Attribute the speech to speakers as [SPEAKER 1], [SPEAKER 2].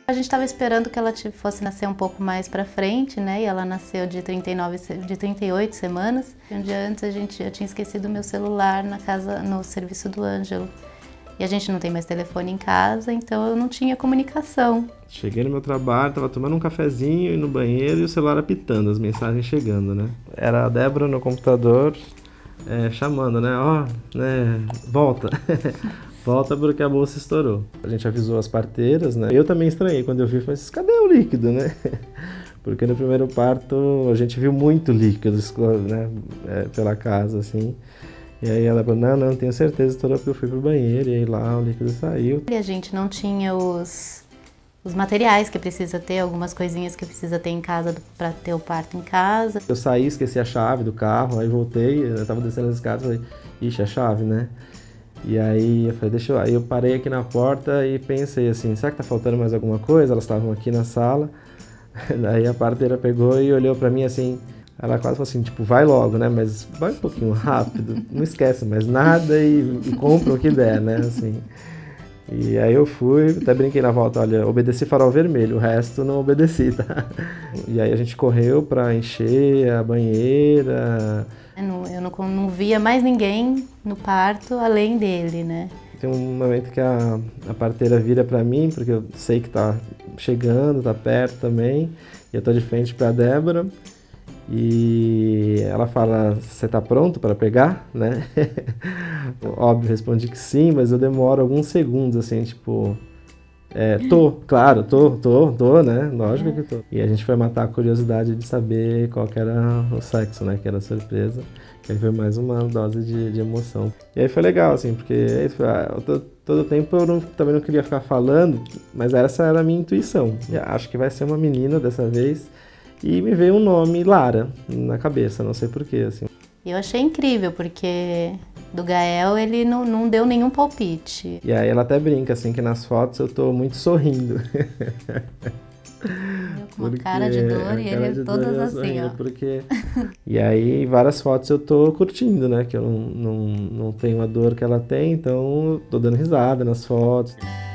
[SPEAKER 1] A gente estava esperando que ela fosse nascer um pouco mais pra frente, né? E ela nasceu de 38 semanas. Um dia antes eu tinha esquecido o meu celular na casa, no serviço do Ângelo. E a gente não tem mais telefone em casa, então eu não tinha comunicação.
[SPEAKER 2] Cheguei no meu trabalho, tava tomando um cafezinho e no banheiro e o celular apitando, as mensagens chegando, né? Era a Débora no computador, chamando, né? Ó, né? Volta. Volta porque a bolsa estourou. A gente avisou as parteiras, né? Eu também estranhei quando eu vi, mas cadê o líquido, né? Porque no primeiro parto a gente viu muito líquido, né? Pela casa, assim. E aí ela falou, não, tenho certeza, estourou porque eu fui pro banheiro, e aí lá o líquido saiu.
[SPEAKER 1] E a gente não tinha os materiais que precisa ter, algumas coisinhas que precisa ter em casa para ter o parto em casa.
[SPEAKER 2] Eu saí, esqueci a chave do carro, aí voltei, eu tava descendo as escadas, falei, ixi, a chave, né? E aí eu falei, aí eu parei aqui na porta e pensei assim, será que tá faltando mais alguma coisa? Elas estavam aqui na sala, daí a parteira pegou e olhou pra mim assim, ela quase falou assim, tipo, vai logo, né? Mas vai um pouquinho rápido, não esquece mais nada e compra o que der, né? Assim. E aí eu fui, até brinquei na volta, olha, obedeci farol vermelho, o resto não obedeci, tá? E aí a gente correu pra encher a banheira.
[SPEAKER 1] Eu não via mais ninguém no parto além dele, né?
[SPEAKER 2] Tem um momento que a parteira vira pra mim, porque eu sei que tá chegando, tá perto também, e eu tô de frente pra Débora. E ela fala, você tá pronto para pegar, né? Óbvio, respondi que sim, mas eu demoro alguns segundos, assim, tipo... claro, tô, né? Lógico que tô. E a gente foi matar a curiosidade de saber qual que era o sexo, né? Que era surpresa. E aí foi mais uma dose de emoção. E aí foi legal, assim, porque todo tempo eu também não queria ficar falando, mas essa era a minha intuição. E acho que vai ser uma menina dessa vez. E me veio um nome, Lara, na cabeça, não sei porquê, assim.
[SPEAKER 1] Eu achei incrível, porque do Gael ele não deu nenhum palpite.
[SPEAKER 2] E aí ela até brinca, assim, que nas fotos eu tô muito sorrindo.
[SPEAKER 1] Com uma cara de dor e ele todas assim, ó.
[SPEAKER 2] Porque... E aí, em várias fotos eu tô curtindo, né? Que eu não tenho a dor que ela tem, então eu tô dando risada nas fotos.